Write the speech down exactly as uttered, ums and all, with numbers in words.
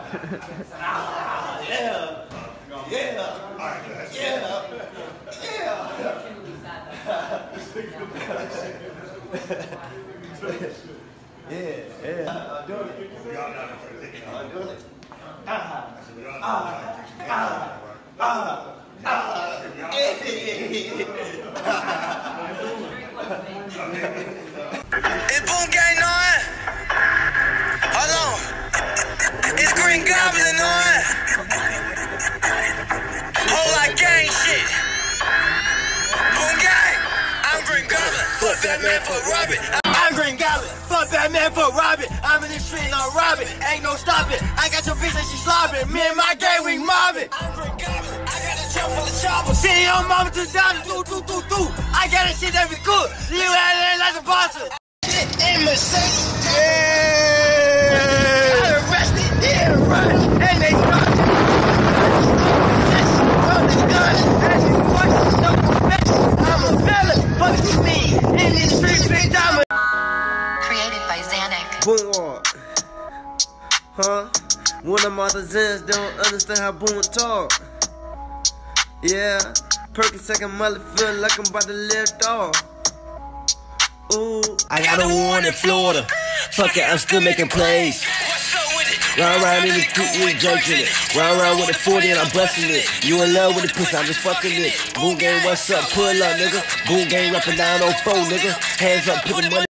Ah, yeah. Yeah. Yeah. Yeah. Yeah. Yeah. I'm doing it. I'm doing it. Ah. Ah. Ah. Ah. Ah. It's Boom Gang nine. Hold on. It's Green Goblin nine. Whole lot gang shit. Boom Gang. I'm Green Goblin. Fuck Batman, fuck Robin. I'm Green Goblin. Fuck Batman, fuck Robin. I'm in the street, I'm robbing. Ain't no stopping. I got your bitch and she slobbing. Me and my gang, we mobbing. I'm Green Goblin. I got a truck full of choppers. See your mama to down, do, do, do, do. I got a shit that be good. You had it like a boxer. In Mercedes. Yeah. Got arrested. Yeah, right. And they got it. From the gun. As you watch, no confession. I'm a felon. Fuck with me. In the street, big time. Created by Xanac. Boom walk. Huh? One of my Zans don't understand how Boom talk. Yeah. Perky second mullet feel like I'm about to lift off. Ooh. I got a warrant in Florida. Fuck it, I'm still making plays. Round round in the coupe with jerks in it. Round round with a forty and I'm busting it. You in love with the pussy, I'm just fucking it. Boom Gang, what's up? Pull up, nigga. Boom Gang rapping down on four, nigga. Hands up, put the money.